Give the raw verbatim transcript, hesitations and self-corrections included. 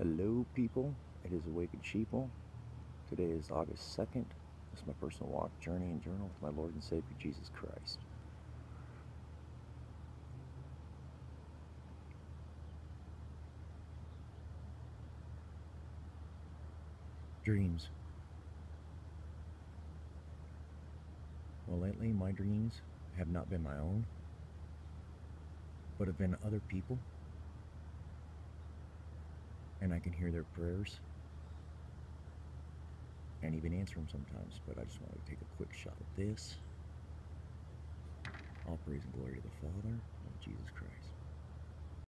Hello, people. It is Awakened Sheeple. Today is August second. This is my personal walk, journey, and journal with my Lord and Savior Jesus Christ. Dreams. Well, lately my dreams have not been my own, but have been other people. And I can hear their prayers and even answer them sometimes, but I just want to take a quick shot at this. All praise and glory to the Father and Jesus Christ.